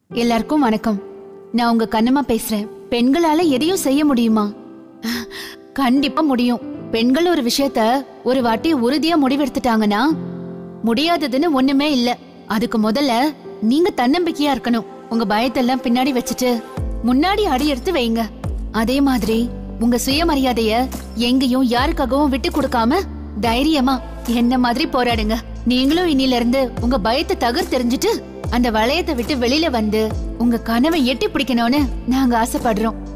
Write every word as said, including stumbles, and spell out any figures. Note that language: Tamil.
எல்லாருக்கும் வணக்கம். நான் உங்க கண்ணம்மா பேசுறேன். பெண்களால எதையும் செய்ய முடியுமா? கண்டிப்பா முடியும். பெண்கள் ஒரு விஷயத்த ஒரு வாட்டி உறுதியா முடிவெடுத்துட்டாங்கன்னா முடியாததுன்னு ஒண்ணுமே இல்ல. அதுக்கு முதல்ல நீங்க தன்னம்பிக்கையா இருக்கணும். உங்க பயத்தெல்லாம் பின்னாடி வச்சுட்டு முன்னாடி அடி எடுத்து வைங்க. அதே மாதிரி உங்க சுயமரியாதைய எங்கேயும் யாருக்காகவும் விட்டு கொடுக்காம தைரியமா என்ன மாதிரி போராடுங்க. நீங்களும் இன்னில இருந்து உங்க பயத்தை தகர் தெரிஞ்சுட்டு அந்த வளையத்தை விட்டு வெளியில வந்து உங்க கனவை எட்டி பிடிக்கணும்னு நாங்க ஆசைப்படுறோம்.